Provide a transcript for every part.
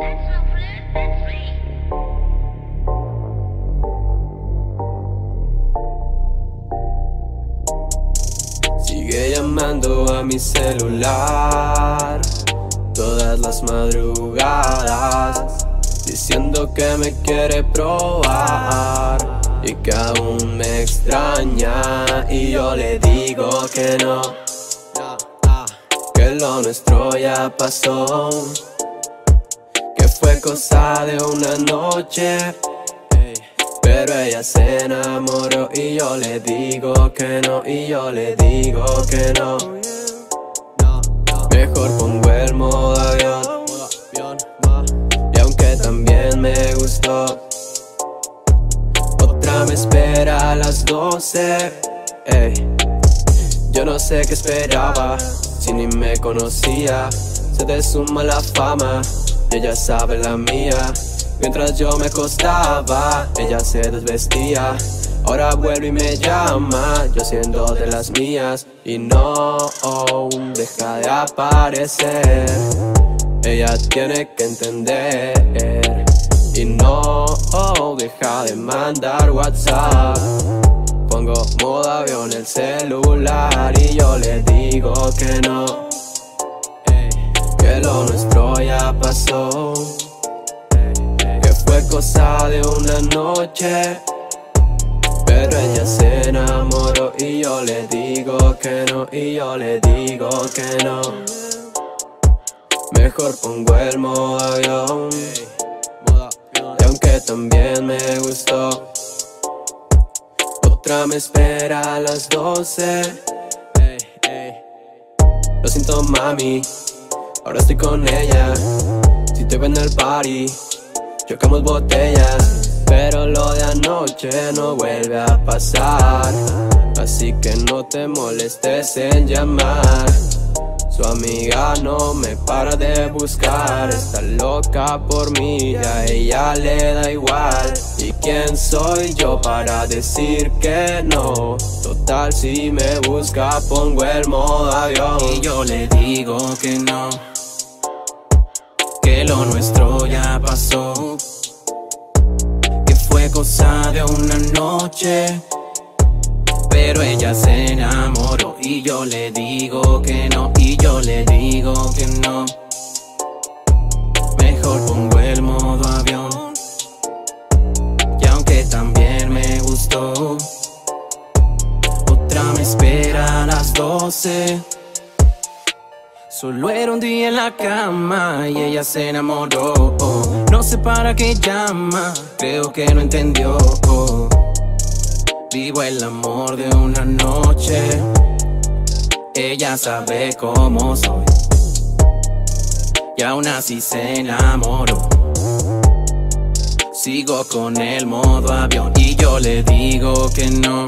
Sigue llamando a mi celular todas las madrugadas, diciendo que me quiere probar y que aún me extraña. Y yo le digo que no, que lo nuestro ya pasó, que fue cosa de una noche. Pero ella se enamoró y yo le digo que no, y yo le digo que no. Mejor pongo el modo avión, y aunque también me gustó, otra me espera a las 12. Yo no sé qué esperaba, si ni me conocía. Se te suma la fama y ella sabe la mía. Mientras yo me acostaba, ella se desvestía. Ahora vuelve y me llama, yo siendo de las mías. Y no, deja de aparecer. Ella tiene que entender. Y no, deja de mandar WhatsApp. Pongo modo avión el celular y yo le digo que no, que lo nuestro ya pasó, fue cosa de una noche. Pero ella se enamoró y yo le digo que no, y yo le digo que no. Mejor pongo el modo avión, y aunque también me gustó, otra me espera a las 12. Lo siento mami, ahora estoy con ella. Si te ven en el party, chocamos botellas, pero lo de anoche no vuelve a pasar. Así que no te molestes en llamar. Su amiga no me para de buscar, está loca por mí, a ella le da igual. ¿Y quién soy yo para decir que no? Total, si me busca pongo el modo avión y yo le digo que no, que lo nuestro ya pasó, que fue cosa de una noche. Pero ella se enamoró y yo le digo que no, y yo le digo que no. Mejor pongo el modo avión, y aunque también me gustó, otra me espera a las 12. Solo era un día en la cama y ella se enamoró. No sé para qué llama, creo que no entendió. Vivo el amor de una noche, ella sabe cómo soy, y aún así se enamoró. Sigo con el modo avión y yo le digo que no,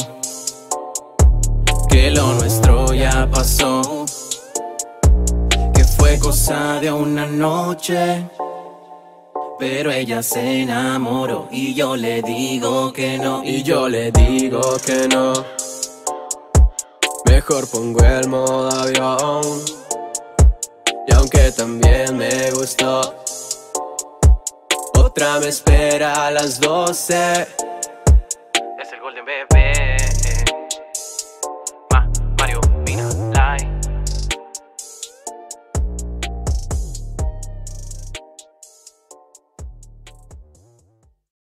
que lo nuestro ya pasó, que fue cosa de una noche. Pero ella se enamoró y yo le digo que no, y yo le digo que no. Mejor pongo el modo avión, y aunque también me gustó, otra me espera a las 12. Es el Golden Bebé.